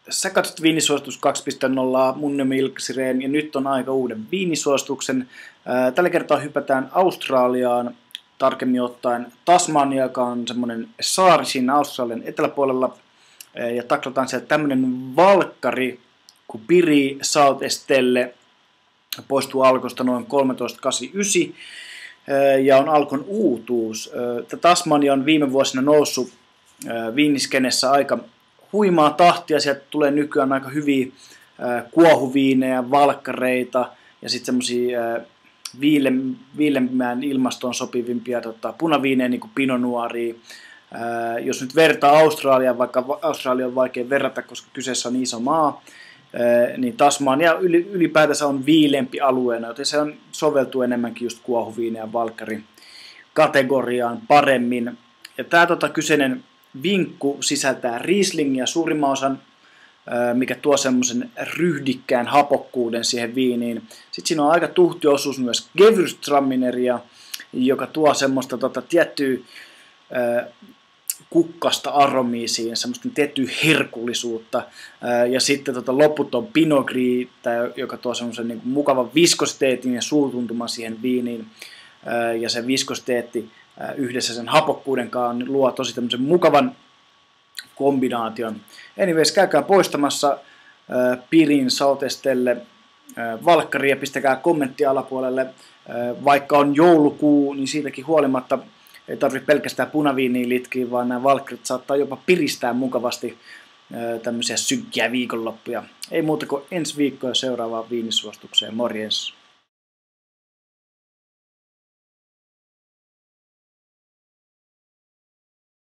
Sä katsot viinisuositus 2.0, mun nimi Ilkka Sirén, ja nyt on aika uuden viinisuosituksen. Tällä kertaa hypätään Australiaan, tarkemmin ottaen Tasmania, joka on semmoinen saari siinä Australian eteläpuolella, ja taklataan sieltä tämmöinen valkkari kuin Piri South Estelle, poistuu Alkosta noin 1389, ja on Alkon uutuus. Tasmania on viime vuosina noussut viiniskenessä aika huimaa tahtia, sieltä tulee nykyään aika hyviä kuohuviinejä, valkkareita ja sitten semmosia viilemmään ilmastoon sopivimpia punaviinejä, niin kuin Pinot Noiria. Jos nyt vertaa Australiaan, vaikka Australia on vaikea verrata, koska kyseessä on iso maa, niin Tasmania ylipäätänsä on viilempi alueena, joten se on soveltuu enemmänkin just kuohuviinejä valkkarin kategoriaan paremmin. Ja tämä kyseinen vinkku sisältää Rieslingia suurimman osan, mikä tuo semmoisen ryhdikkään hapokkuuden siihen viiniin. Sitten siinä on aika tuhti osuus myös Gewürztramineria, joka tuo semmoista tiettyä kukkasta aromia, semmoista tiettyä herkullisuutta. Ja sitten loput on Pinot Gris, joka tuo semmoisen niin mukavan viskositeetin ja suutuntuman siihen viiniin. Ja se viskositeetti yhdessä sen hapokkuuden kanssa luo tosi tämmöisen mukavan kombinaation. Anyways, käykää poistamassa Pirin South Estelle valkkari ja pistäkää kommentti alapuolelle. Vaikka on joulukuu, niin siitäkin huolimatta ei tarvitse pelkästään punaviiniä litkiä, vaan nämä valkkarit saattaa jopa piristää mukavasti tämmöisiä synkkiä viikonloppuja. Ei muuta kuin ensi viikkoa seuraavaan viinisuositukseen. Morjens!